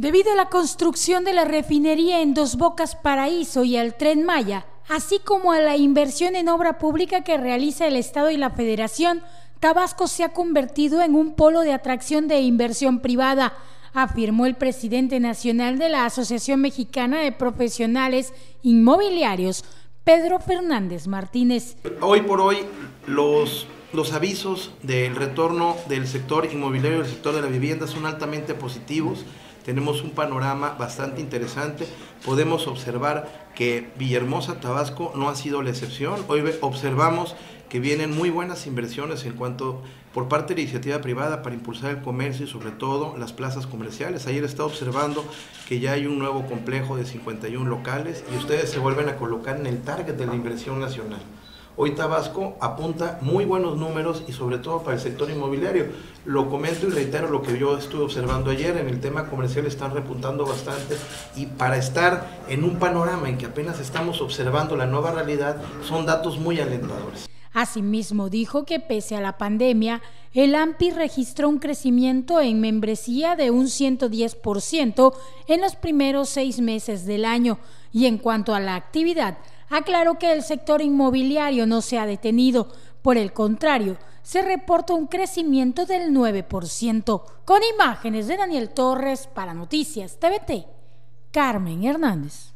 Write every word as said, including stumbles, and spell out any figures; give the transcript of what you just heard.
Debido a la construcción de la refinería en Dos Bocas Paraíso y al Tren Maya, así como a la inversión en obra pública que realiza el Estado y la Federación, Tabasco se ha convertido en un polo de atracción de inversión privada, afirmó el presidente nacional de la Asociación Mexicana de Profesionales Inmobiliarios, Pedro Fernández Martínez. Hoy por hoy, los, los avisos del retorno del sector inmobiliario, del sector de la vivienda, son altamente positivos. Tenemos un panorama bastante interesante. Podemos observar que Villahermosa, Tabasco, no ha sido la excepción. Hoy observamos que vienen muy buenas inversiones en cuanto por parte de la iniciativa privada para impulsar el comercio y sobre todo las plazas comerciales. Ayer estaba observando que ya hay un nuevo complejo de cincuenta y uno locales y ustedes se vuelven a colocar en el target de la inversión nacional. Hoy Tabasco apunta muy buenos números y sobre todo para el sector inmobiliario. Lo comento y reitero lo que yo estuve observando ayer, en el tema comercial están repuntando bastante y para estar en un panorama en que apenas estamos observando la nueva realidad, son datos muy alentadores. Asimismo dijo que pese a la pandemia, el A M P I registró un crecimiento en membresía de un ciento diez por ciento en los primeros seis meses del año y en cuanto a la actividad, aclaró que el sector inmobiliario no se ha detenido, por el contrario, se reporta un crecimiento del nueve por ciento. Con imágenes de Daniel Torres para Noticias T V T, Carmen Hernández.